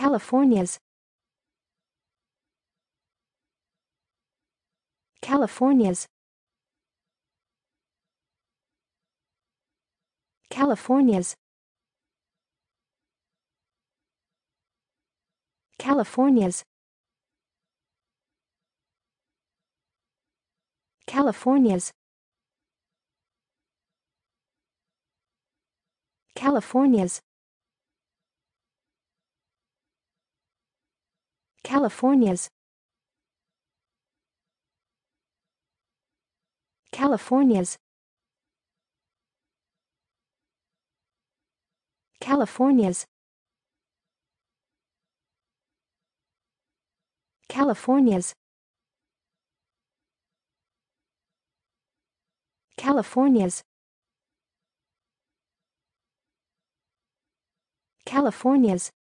California's, California's, California's, California's, California's, California's, California's, California's, California's, California's, California's, California's,